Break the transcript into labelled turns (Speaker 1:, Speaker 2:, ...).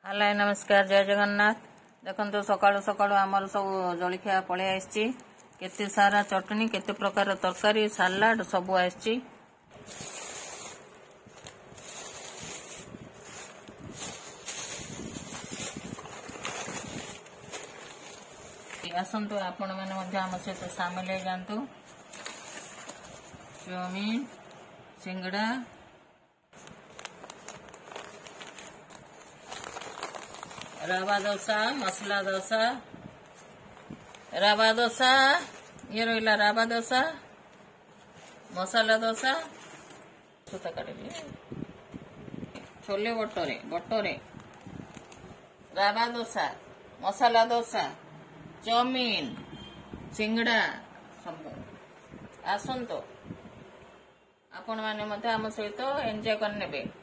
Speaker 1: Hello नमस्कार जय जगन्नाथ। देखो सकाळु सकाळु आमर सब जलखिया पलि आसी केते सारा चटनी केते प्रकार तरकारी सालाड सब आसी। आसतु आपण मैंने आम सहित सामिल हो जातु। चाउमीन सिंगड़ा रवा डोसा मसला डोसा रवा डोसा ये रहा रवा डोसा मसाला डोसा सूता काट छोले बटरे बटरे रवा डोसा मसाला डोसा चाउमीन सिंगड़ा सब आसतु आपण मैंने आम सहित एंजॉय करने।